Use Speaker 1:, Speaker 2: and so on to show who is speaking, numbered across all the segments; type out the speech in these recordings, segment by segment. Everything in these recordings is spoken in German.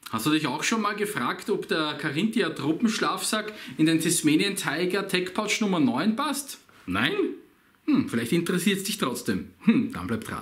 Speaker 1: Hast du dich auch schon mal gefragt, ob der Carinthia Tropenschlafsack in den Tasmanian Tiger Tech Pouch Nummer 9 passt? Nein? Vielleicht interessiert es dich trotzdem. Dann bleib dran.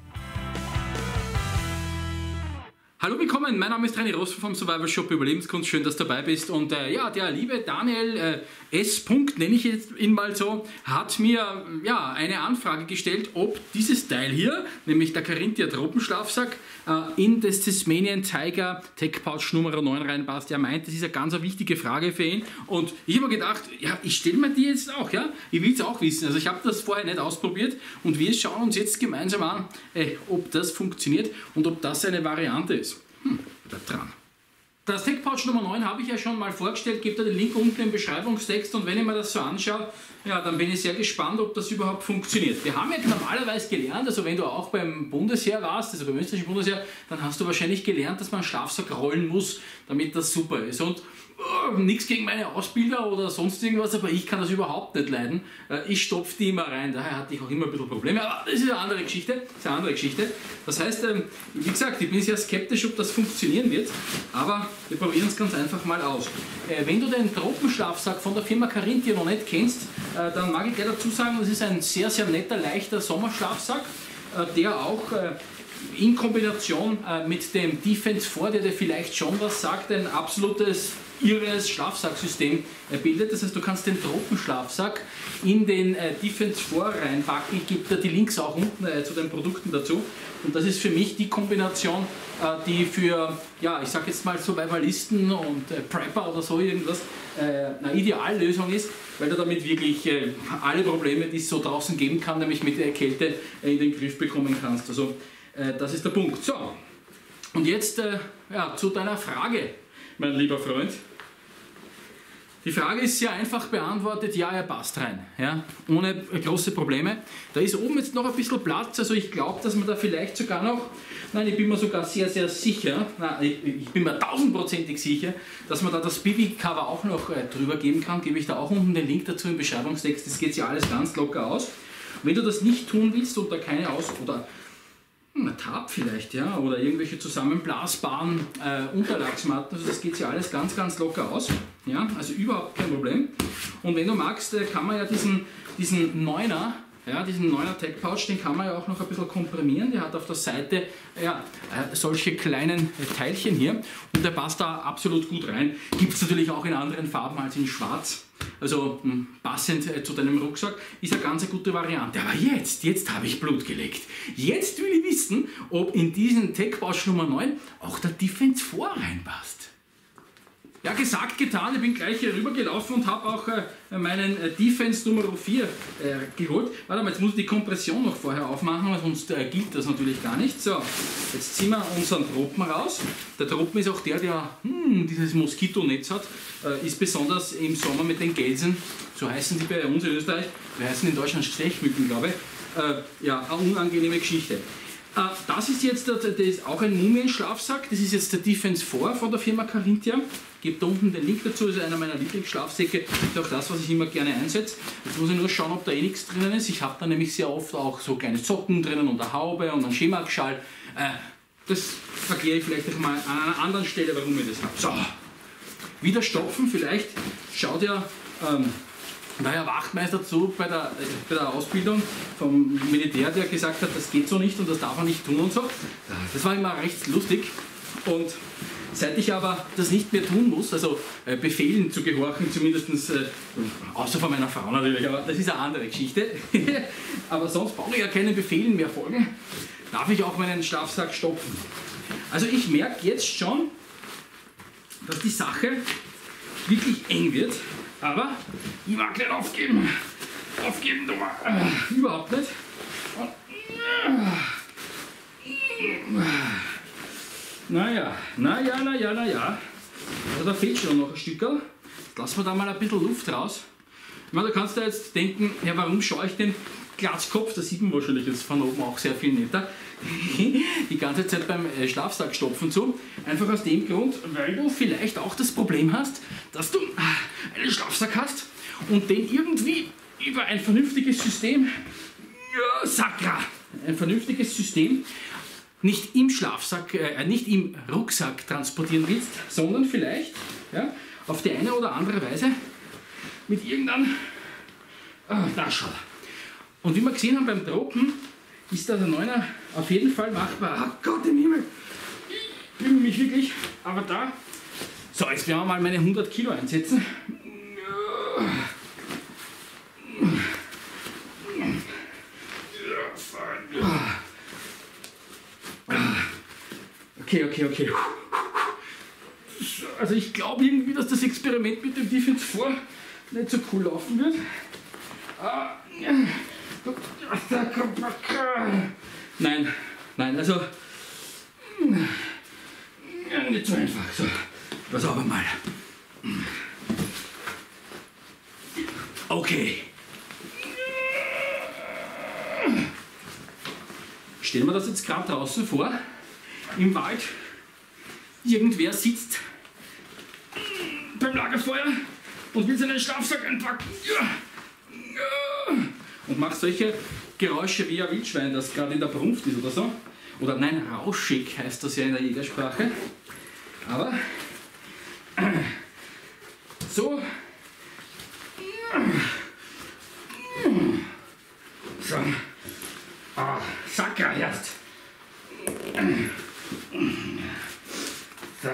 Speaker 1: Hallo, willkommen, mein Name ist René Rossmann vom Survival Shop Überlebenskunst, schön, dass du dabei bist. Und ja, der liebe Daniel S. nenne ich jetzt ihn mal so, hat mir eine Anfrage gestellt, ob dieses Teil hier, nämlich der Carinthia Tropenschlafsack, in das Tasmanian Tiger Tech Pouch Nummer 9 reinpasst. Er meint, das ist eine ganz wichtige Frage für ihn. Und ich habe mir gedacht, ja, ich stelle mir die jetzt auch, ja, ich will es auch wissen. Also ich habe das vorher nicht ausprobiert und wir schauen uns jetzt gemeinsam an, ob das funktioniert und ob das eine Variante ist. Bleibt dran. Das Tech Pouch Nummer 9 habe ich ja schon mal vorgestellt, gebt da den Link unten im Beschreibungstext und wenn ich mir das so anschaue, ja, dann bin ich sehr gespannt, ob das überhaupt funktioniert. Wir haben ja normalerweise gelernt, also wenn du auch beim Bundesheer warst, also beim österreichischen Bundesheer, dann hast du wahrscheinlich gelernt, dass man einen Schlafsack rollen muss, damit das super ist. Und nichts gegen meine Ausbilder oder sonst irgendwas, aber ich kann das überhaupt nicht leiden. Ich stopfe die immer rein, daher hatte ich auch immer ein bisschen Probleme, aber das ist eine andere Geschichte. Das heißt, wie gesagt, ich bin sehr skeptisch, ob das funktionieren wird, aber wir probieren es ganz einfach mal aus. Wenn du den Tropenschlafsack von der Firma Carinthia noch nicht kennst, dann mag ich gleich dazu sagen, das ist ein sehr, sehr netter, leichter Sommerschlafsack, der auch in Kombination mit dem Defense 4, der dir vielleicht schon was sagt, ein absolutes irres Schlafsacksystem bildet. Das heißt, du kannst den Tropenschlafsack in den Defense 4 reinpacken. Ich gebe da die Links auch unten zu den Produkten dazu. Und das ist für mich die Kombination, die für, ja, ich sage jetzt mal Survivalisten und Prepper oder so irgendwas eine Ideallösung ist, weil du damit wirklich alle Probleme, die es so draußen geben kann, nämlich mit der Kälte, in den Griff bekommen kannst. Also das ist der Punkt. So, und jetzt zu deiner Frage, mein lieber Freund. Die Frage ist sehr einfach beantwortet, ja, er passt rein, ja, ohne große Probleme. Da ist oben jetzt noch ein bisschen Platz, also ich glaube, dass man da vielleicht sogar noch, nein, ich bin mir sogar sehr, sehr sicher, ich bin mir 1000%ig sicher, dass man da das Bibi-Cover auch noch drüber geben kann, gebe ich da auch unten den Link dazu im Beschreibungstext, das geht ja alles ganz locker aus. Wenn du das nicht tun willst und da keine oder ein Tab vielleicht, ja, oder irgendwelche zusammenblasbaren Unterlagsmatten, also das geht ja alles ganz, ganz locker aus, ja, also überhaupt kein Problem. Und wenn du magst, kann man ja diesen 9er, ja, diesen 9er Tech Pouch, den kann man ja auch noch ein bisschen komprimieren, der hat auf der Seite solche kleinen Teilchen hier und der passt da absolut gut rein, gibt es natürlich auch in anderen Farben als in schwarz. Also passend zu deinem Rucksack, ist eine ganz gute Variante. Aber jetzt habe ich Blut geleckt. Jetzt will ich wissen, ob in diesen Tech Pouch Nummer 9 auch der Defense 4 reinpasst. Ja, gesagt, getan, ich bin gleich hier rüber gelaufen und habe auch meinen Defense Nummer 4 geholt. Warte mal, jetzt muss ich die Kompression noch vorher aufmachen, weil sonst gilt das natürlich gar nicht. So, jetzt ziehen wir unseren Tropen raus. Der Tropen ist auch der dieses Moskitonetz hat, ist besonders im Sommer mit den Gelsen, so heißen die bei uns in Österreich, wir heißen in Deutschland Stechmücken, glaube ich, ja, eine unangenehme Geschichte. Das ist jetzt das ist auch ein Mumienschlafsack, das ist jetzt der Defense 4 von der Firma Carinthia. Gebt da unten den Link dazu, das ist einer meiner Lieblingsschlafsäcke, ist auch das, was ich immer gerne einsetze. Jetzt muss ich nur schauen, ob da nichts drinnen ist. Ich habe da nämlich sehr oft auch so kleine Socken drinnen und eine Haube und einen Schemackschal. Das erkläre ich vielleicht noch mal an einer anderen Stelle, warum ich das habe. So, wieder stopfen, vielleicht schaut ja der Wachtmeister zu bei der Ausbildung vom Militär, der gesagt hat, das geht so nicht und das darf man nicht tun und so. Das war immer recht lustig und seit ich aber das nicht mehr tun muss, also Befehlen zu gehorchen, zumindest außer von meiner Frau natürlich, aber das ist eine andere Geschichte, aber sonst brauche ich ja keinen Befehlen mehr folgen, darf ich auch meinen Schlafsack stopfen. Also ich merke jetzt schon, dass die Sache wirklich eng wird. Aber ich mag nicht aufgeben. Aufgeben, du mal. Überhaupt nicht. Naja. Also da fehlt schon noch ein Stückerl. Jetzt lassen wir da mal ein bisschen Luft raus. Ich meine, du kannst da jetzt denken, ja, warum schaue ich den Glatzkopf, das sieht man wahrscheinlich jetzt von oben auch sehr viel netter, die ganze Zeit beim Schlafsackstopfen zu. Einfach aus dem Grund, weil du vielleicht auch das Problem hast, dass du einen Schlafsack hast und den irgendwie über ein vernünftiges System, ein vernünftiges System nicht im Schlafsack, nicht im Rucksack transportieren willst, sondern vielleicht auf die eine oder andere Weise mit irgendeinem Taschel. Und wie wir gesehen haben beim Droppen, ist da der 9er auf jeden Fall machbar. Oh Gott im Himmel, ich übe mich wirklich, aber da. So, jetzt werden wir mal meine 100 Kilo einsetzen. Okay. Also ich glaube irgendwie, dass das Experiment mit dem Defense 4 nicht so cool laufen wird. Nein, also nicht so einfach. So, pass aber mal. Okay. Stellen wir das jetzt gerade draußen vor, im Wald. Irgendwer sitzt beim Lagerfeuer und will seinen Schlafsack einpacken. Und macht solche Geräusche wie ein Wildschwein, das gerade in der Brunft ist oder so. Oder nein, rauschig heißt das ja in der Jägersprache. Aber so. So. Sacker erst. So.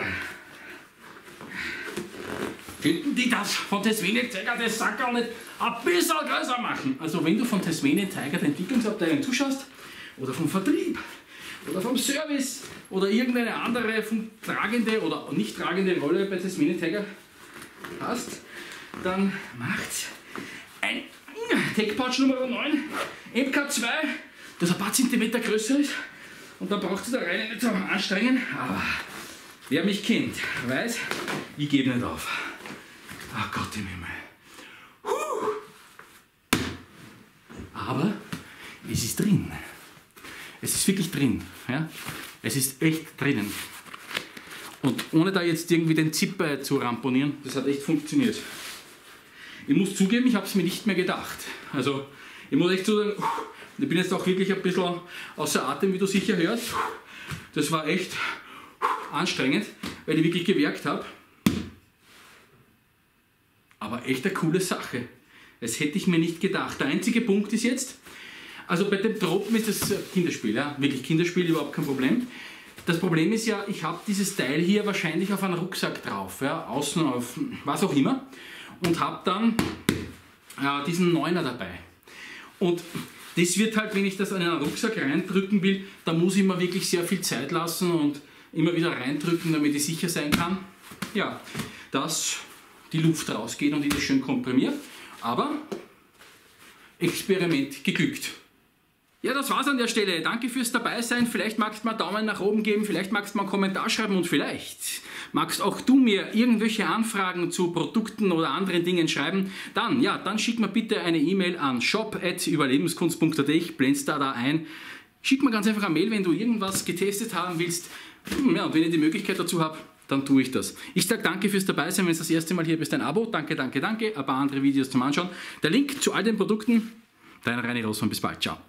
Speaker 1: Könnten die das von Tasmanian Tiger das Sackerl nicht ein bisschen größer machen? Also wenn du von Tasmanian Tiger der Entwicklungsabteilung zuschaust, oder vom Vertrieb, oder vom Service, oder irgendeine andere tragende oder nicht tragende Rolle bei Tasmanian Tiger hast, dann macht ein Tech Pouch Nummer 9, MK2, das ein paar Zentimeter größer ist, und dann braucht es da rein nicht so anstrengen, aber wer mich kennt, weiß, ich gebe nicht auf. Ach Gott im Himmel. Aber es ist drin. Es ist wirklich drin. Ja? Es ist echt drinnen. Und ohne da jetzt irgendwie den Zip zu ramponieren, das hat echt funktioniert. Ich muss zugeben, ich habe es mir nicht mehr gedacht. Also ich muss echt sagen, ich bin jetzt auch wirklich ein bisschen außer Atem, wie du sicher hörst. Das war echt anstrengend, weil ich wirklich gewerkt habe. Aber echt eine coole Sache. Das hätte ich mir nicht gedacht. Der einzige Punkt ist jetzt, also bei dem Droppen ist das Kinderspiel, ja, wirklich Kinderspiel, überhaupt kein Problem. Das Problem ist ja, ich habe dieses Teil hier wahrscheinlich auf einen Rucksack drauf, ja, außen auf was auch immer, und habe dann diesen 9er dabei. Und das wird halt, wenn ich das in einen Rucksack reindrücken will, da muss ich mir wirklich sehr viel Zeit lassen und immer wieder reindrücken, damit ich sicher sein kann, ja, dass die Luft rausgeht und ich das schön komprimiere. Aber Experiment geglückt. Ja, das war's an der Stelle. Danke fürs Dabeisein. Vielleicht magst du mir einen Daumen nach oben geben, vielleicht magst du mir einen Kommentar schreiben und vielleicht magst auch du mir irgendwelche Anfragen zu Produkten oder anderen Dingen schreiben. Dann schick mir bitte eine E-Mail an shop@überlebenskunst.at. Ich blende es da ein. Schick mir ganz einfach eine Mail, wenn du irgendwas getestet haben willst. Ja, und wenn ich die Möglichkeit dazu habe, dann tue ich das. Ich sage danke fürs Dabeisein, wenn du das erste Mal hier bist, ein Abo. Danke. Ein paar andere Videos zum Anschauen. Der Link zu all den Produkten, dein Reini Rossmann. Bis bald. Ciao.